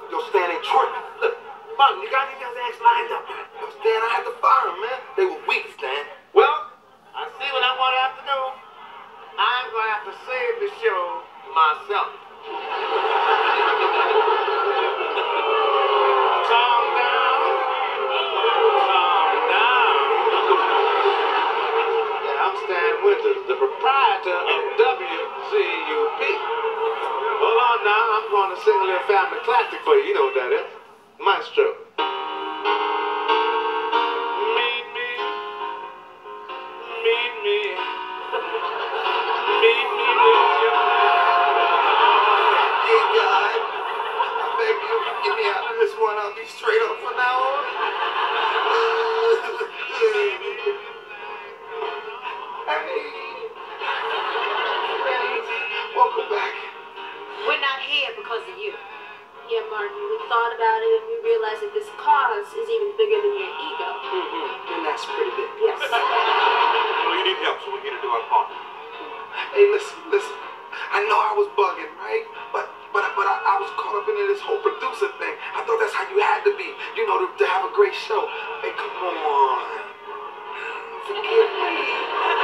Yo, Stan, they tripping. Look, Martin, you got these guys' ass lined up. Yo, Stan, I had to fire them, man. They were weak, Stan. Well, I see what I'm going to have to do. I'm going to have to save the show myself. Calm down. Calm down. Yeah, I'm Stan Winters, the proprietor of WCUP. Hold on now, I'm going to sing a little family classic for you. You know what that is. Maestro. Meet me. Meet me. Meet me with your Hey, God. I beg you, get me out of this one. I'll be straight up from now on. Hey. Welcome back. We're not here because of you. Yeah, Martin, we thought about it and we realized that this cause is even bigger than your ego. And that's pretty big. Yes. Well, you need help, so we're here to do our part. Hey, listen. I know I was bugging, right? But I was caught up into this whole producer thing. I thought that's how you had to be, you know, to have a great show. Hey, come on. Forgive me.